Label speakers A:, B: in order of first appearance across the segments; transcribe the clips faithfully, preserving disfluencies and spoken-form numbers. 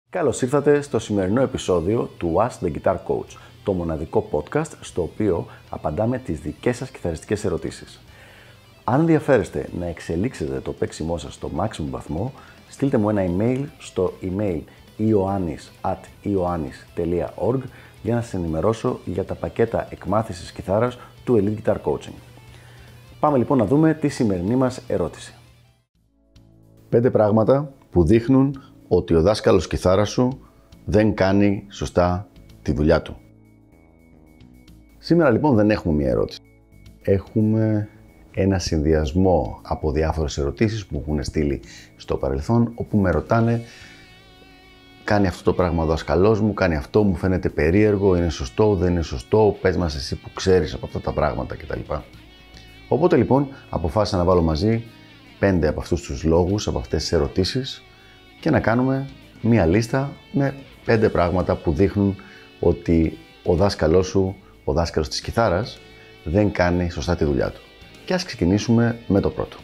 A: Καλώς ήρθατε στο σημερινό επεισόδιο του Ask the Guitar Coach, το μοναδικό podcast στο οποίο απαντάμε τις δικές σας κιθαριστικές ερωτήσεις. Αν ενδιαφέρεστε να εξελίξετε το παίξιμό σας στο maximum βαθμό, στείλτε μου ένα email στο email ioannis at ioannis τελεία org για να σας ενημερώσω για τα πακέτα εκμάθησης κιθάρας του Elite Guitar Coaching. Πάμε λοιπόν να δούμε τη σημερινή μας ερώτηση. Πέντε πράγματα που δείχνουν ότι ο δάσκαλος κιθάρας σου δεν κάνει σωστά τη δουλειά του. Σήμερα λοιπόν δεν έχουμε μία ερώτηση. Έχουμε ένα συνδυασμό από διάφορες ερωτήσεις που μου έχουν στείλει στο παρελθόν, όπου με ρωτάνε: κάνει αυτό το πράγμα ο δάσκαλός μου, κάνει αυτό, μου φαίνεται περίεργο, είναι σωστό, δεν είναι σωστό, πες μας εσύ που ξέρεις από αυτά τα πράγματα κτλ. Οπότε λοιπόν αποφάσισα να βάλω μαζί πέντε από αυτούς τους λόγους, από αυτές τις ερωτήσεις και να κάνουμε μία λίστα με πέντε πράγματα που δείχνουν ότι ο δάσκαλός σου, ο δάσκαλος της κιθάρας, δεν κάνει σωστά τη δουλειά του. Και ας ξεκινήσουμε με το πρώτο.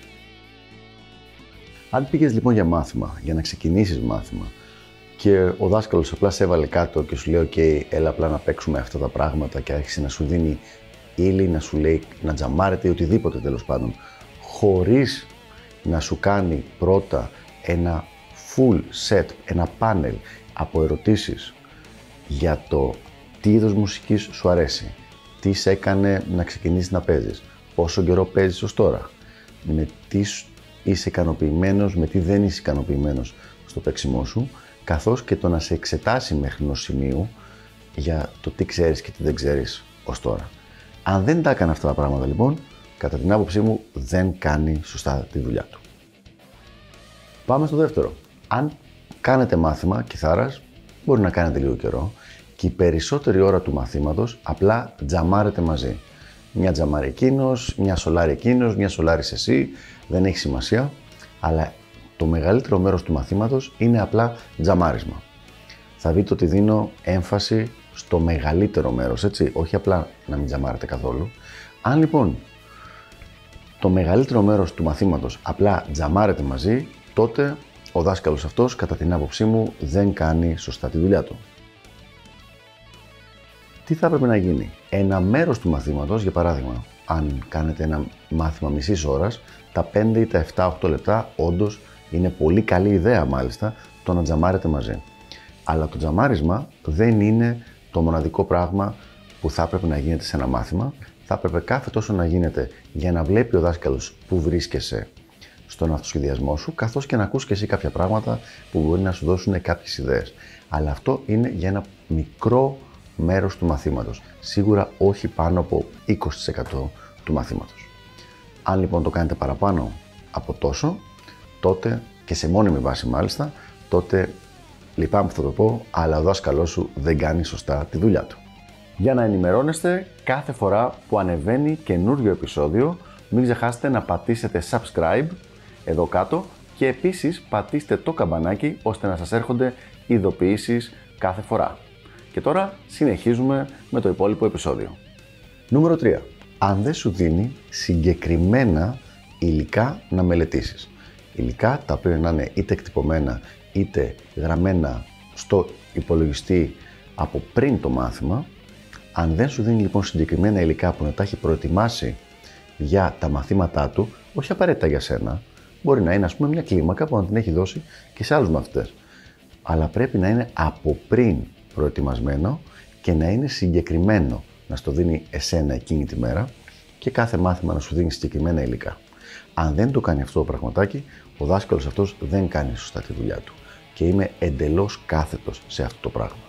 A: Αν πήγες λοιπόν για μάθημα, για να ξεκινήσεις μάθημα και ο δάσκαλος απλά σε έβαλε κάτω και σου λέει: OK, έλα απλά να παίξουμε αυτά τα πράγματα, και άρχισε να σου δίνει ύλη, να σου λέει να τζαμάρετε ή οτιδήποτε τέλος πάντων, χωρίς να σου κάνει πρώτα ένα full set, ένα panel από ερωτήσεις για το τι είδος μουσικής σου αρέσει, τι σε έκανε να ξεκινήσεις να παίζεις, πόσο καιρό παίζεις ως τώρα, με τι είσαι ικανοποιημένος, με τι δεν είσαι ικανοποιημένος στο παίξιμό σου, καθώς και το να σε εξετάσει μέχρι ενός σημείου για το τι ξέρεις και τι δεν ξέρεις ως τώρα. Αν δεν τα έκανε αυτά τα πράγματα λοιπόν, κατά την άποψή μου δεν κάνει σωστά τη δουλειά του. Πάμε στο δεύτερο. Αν κάνετε μάθημα κιθάρας, μπορεί να κάνετε λίγο καιρό και η περισσότερη ώρα του μαθήματος απλά τζαμάρετε μαζί. Μια τζαμάρει εκείνος, μια σολάρει εκείνος, μια σολάρεις εσύ, δεν έχει σημασία, αλλά το μεγαλύτερο μέρος του μαθήματος είναι απλά τζαμάρισμα. Θα δείτε ότι δίνω έμφαση στο μεγαλύτερο μέρος, έτσι, όχι απλά να μην τζαμάρετε καθόλου. Αν λοιπόν το μεγαλύτερο μέρος του μαθήματος απλά τζαμάρετε μαζί, τότε ο δάσκαλος αυτός, κατά την άποψή μου, δεν κάνει σωστά τη δουλειά του. Τι θα έπρεπε να γίνει? Ένα μέρος του μαθήματος, για παράδειγμα, αν κάνετε ένα μάθημα μισής ώρας, τα πέντε ή τα επτά οκτώ λεπτά όντως είναι πολύ καλή ιδέα μάλιστα το να τζαμάρετε μαζί. Αλλά το τζαμάρισμα δεν είναι το μοναδικό πράγμα που θα έπρεπε να γίνεται σε ένα μάθημα. Θα έπρεπε κάθε τόσο να γίνεται για να βλέπει ο δάσκαλος που βρίσκεσαι στον αυτοσχεδιασμό σου, καθώς και να ακούς και εσύ κάποια πράγματα που μπορεί να σου δώσουν κάποιες ιδέες. Αλλά αυτό είναι για ένα μικρό μέρος του μαθήματος. Σίγουρα όχι πάνω από είκοσι τοις εκατό του μαθήματος. Αν λοιπόν το κάνετε παραπάνω από τόσο, τότε, και σε μόνιμη βάση μάλιστα, τότε λυπάμαι που θα το πω, αλλά ο δάσκαλός σου δεν κάνει σωστά τη δουλειά του. Για να ενημερώνεστε κάθε φορά που ανεβαίνει καινούριο επεισόδιο, μην ξεχάσετε να πατήσετε subscribe εδώ κάτω και επίσης πατήστε το καμπανάκι ώστε να σας έρχονται ειδοποιήσεις κάθε φορά. Και τώρα συνεχίζουμε με το υπόλοιπο επεισόδιο. Νούμερο τρία. Αν δεν σου δίνει συγκεκριμένα υλικά να μελετήσεις. Υλικά τα οποία να είναι είτε εκτυπωμένα είτε γραμμένα στο υπολογιστή από πριν το μάθημα. Αν δεν σου δίνει λοιπόν συγκεκριμένα υλικά που να τα έχει προετοιμάσει για τα μαθήματά του, όχι απαραίτητα για σένα, μπορεί να είναι ας πούμε μια κλίμακα που να την έχει δώσει και σε άλλους μαθητές, αλλά πρέπει να είναι από πριν προετοιμασμένο και να είναι συγκεκριμένο, να στο δίνει εσένα εκείνη τη μέρα και κάθε μάθημα να σου δίνει συγκεκριμένα υλικά. Αν δεν το κάνει αυτό το πραγματάκι, ο δάσκαλος αυτός δεν κάνει σωστά τη δουλειά του και είμαι εντελώς κάθετος σε αυτό το πράγμα.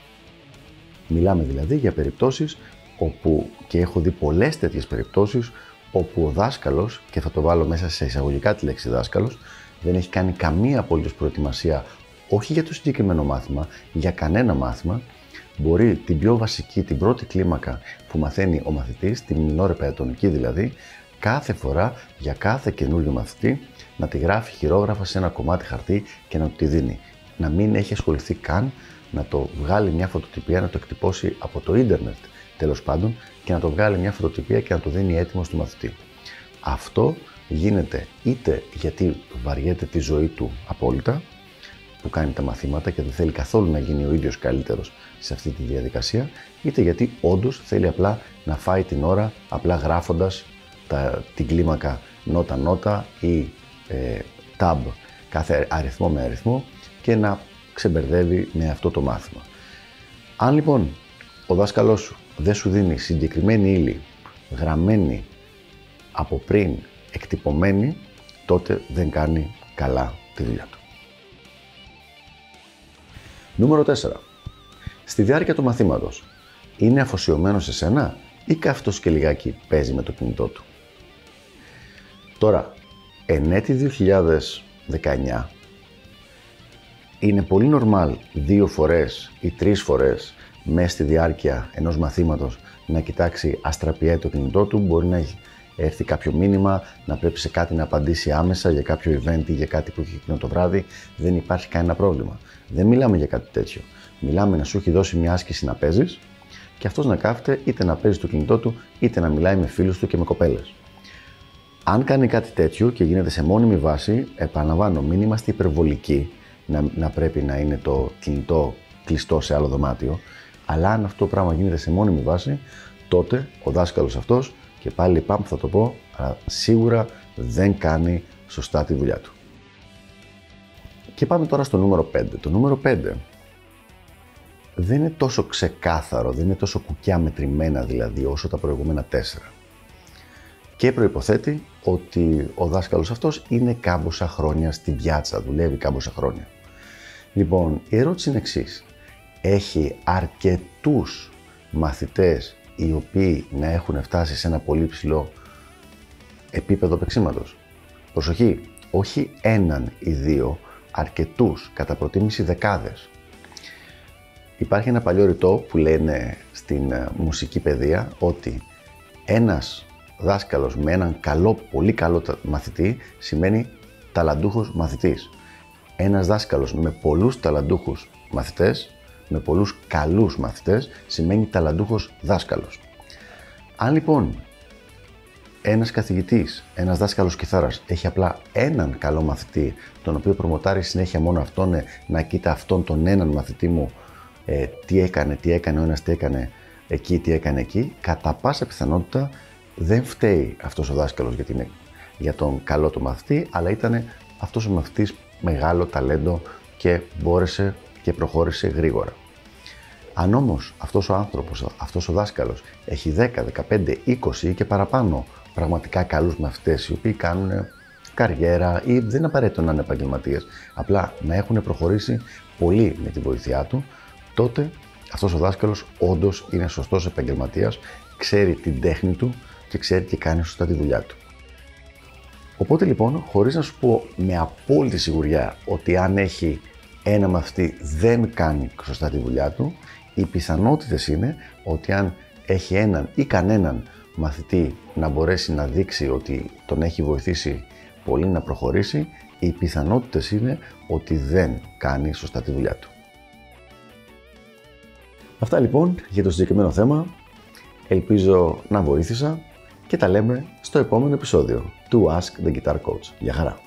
A: Μιλάμε δηλαδή για περιπτώσεις όπου, και έχω δει πολλές τέτοιες περιπτώσεις, όπου ο δάσκαλος, και θα το βάλω μέσα σε εισαγωγικά τη λέξη δάσκαλος, δεν έχει κάνει καμία απολύτως προετοιμασία, όχι για το συγκεκριμένο μάθημα, για κανένα μάθημα. Μπορεί την πιο βασική, την πρώτη κλίμακα που μαθαίνει ο μαθητής, την μινόρε πεντατονική δηλαδή, κάθε φορά για κάθε καινούριο μαθητή να τη γράφει χειρόγραφα σε ένα κομμάτι χαρτί και να του τη δίνει. Να μην έχει ασχοληθεί καν να το βγάλει μια φωτοτυπία, να το εκτυπώσει από το ίντερνετ τέλος πάντων και να το βγάλει μια φωτοτυπία και να το δίνει έτοιμο στο μαθητή. Αυτό γίνεται είτε γιατί βαριέται τη ζωή του απόλυτα, που κάνει τα μαθήματα και δεν θέλει καθόλου να γίνει ο ίδιος καλύτερος σε αυτή τη διαδικασία, είτε γιατί όντως θέλει απλά να φάει την ώρα απλά γράφοντας τα, την κλίμακα νότα-νότα ή ε, tab κάθε αριθμό με αριθμό και να ξεμπερδεύει με αυτό το μάθημα. Αν λοιπόν ο δάσκαλός σου δεν σου δίνει συγκεκριμένη ύλη, γραμμένη από πριν, εκτυπωμένη, τότε δεν κάνει καλά τη δουλειά του. Νούμερο τέσσερα. Στη διάρκεια του μαθήματος είναι αφοσιωμένος σε σένα ή κάθετος και λιγάκι παίζει με το κινητό του? Τώρα, εν έτη δύο χιλιάδες δεκαεννιά, είναι πολύ normal δύο φορές ή τρεις φορές μέσα στη διάρκεια ενός μαθήματος να κοιτάξει αστραπιαία το κινητό του. Μπορεί να έχει έρθει κάποιο μήνυμα, να πρέπει σε κάτι να απαντήσει άμεσα για κάποιο event ή για κάτι που έχει εκείνο το βράδυ. Δεν υπάρχει κανένα πρόβλημα. Δεν μιλάμε για κάτι τέτοιο. Μιλάμε να σου έχει δώσει μια άσκηση να παίζεις και αυτός να κάθεται είτε να παίζει το κινητό του είτε να μιλάει με φίλους του και με κοπέλες. Αν κάνει κάτι τέτοιο και γίνεται σε μόνιμη βάση, επαναλαμβάνω, μην είμαστε υπερβολικοί να, να πρέπει να είναι το κινητό κλειστό σε άλλο δωμάτιο, αλλά αν αυτό το πράγμα γίνεται σε μόνιμη βάση, τότε ο δάσκαλος αυτός, και πάλι λυπάμαι που θα το πω, αλλά σίγουρα δεν κάνει σωστά τη δουλειά του. Και πάμε τώρα στο νούμερο πέντε. Το νούμερο πέντε δεν είναι τόσο ξεκάθαρο, δεν είναι τόσο κουκιά μετρημένα δηλαδή όσο τα προηγούμενα τέσσερα. Και προϋποθέτει ότι ο δάσκαλος αυτός είναι κάμποσα χρόνια στην πιάτσα, δουλεύει κάμποσα χρόνια. Λοιπόν, η ερώτηση είναι εξής. Έχει αρκετούς μαθητές οι οποίοι να έχουν φτάσει σε ένα πολύ ψηλό επίπεδο παίξηματος? Προσοχή, όχι έναν ή δύο, αρκετούς, κατά προτίμηση δεκάδες. Υπάρχει ένα παλιό ρητό που λένε στην μουσική παιδεία ότι ένας δάσκαλος με έναν καλό, πολύ καλό μαθητή σημαίνει ταλαντούχος μαθητής. Ένας δάσκαλος με πολλούς ταλαντούχους μαθητές, με πολλούς καλούς μαθητές, σημαίνει ταλαντούχος δάσκαλος. Αν λοιπόν ένας καθηγητής, ένας δάσκαλος κιθάρας έχει απλά έναν καλό μαθητή, τον οποίο προμοτάρει συνέχεια μόνο αυτόν, να κοίτα αυτόν τον έναν μαθητή μου ε, τι έκανε, τι έκανε ο ένας, τι έκανε εκεί, τι έκανε εκεί, κατά πάσα πιθανότητα δεν φταίει αυτός ο δάσκαλος για, την, για τον καλό του μαθητή, αλλά ήταν αυτός ο μαθητής μεγάλο ταλέντο και μπόρεσε και προχώρησε γρήγορα. Αν όμως αυτός ο άνθρωπος, αυτός ο δάσκαλος έχει δέκα, δεκαπέντε, είκοσι ή και παραπάνω πραγματικά καλούς μαθητές οι οποίοι κάνουν καριέρα ή δεν είναι απαραίτητο να είναι επαγγελματίες, απλά να έχουν προχωρήσει πολύ με τη βοήθειά του, τότε αυτός ο δάσκαλος όντως είναι σωστός επαγγελματίας, ξέρει την τέχνη του και ξέρει και κάνει σωστά τη δουλειά του. Οπότε λοιπόν, χωρίς να σου πω με απόλυτη σιγουριά ότι αν έχει ένα μαθητή δεν κάνει σωστά τη δουλειά του, οι πιθανότητες είναι ότι αν έχει έναν ή κανέναν μαθητή να μπορέσει να δείξει ότι τον έχει βοηθήσει πολύ να προχωρήσει, οι πιθανότητες είναι ότι δεν κάνει σωστά τη δουλειά του. Αυτά λοιπόν για το συγκεκριμένο θέμα. Ελπίζω να βοήθησα και τα λέμε στο επόμενο επεισόδιο του Ask the Guitar Coach. Γεια χαρά!